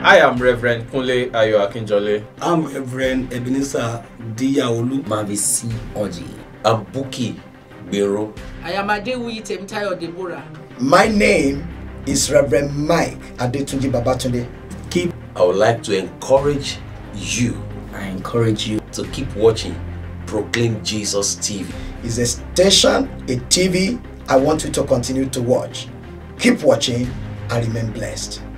I am Reverend Kunle Ayo Akinjole. I'm Reverend Ebenezer Diyaolu. Mavisi Oji. I'm Buki Biro. I am Adewi Temtayo Deborah. My name is Reverend Mike Adetunji Babatunde. I would like to encourage you. I encourage you to keep watching Proclaim Jesus TV. It's a station, a TV I want you to continue to watch. Keep watching and remain blessed.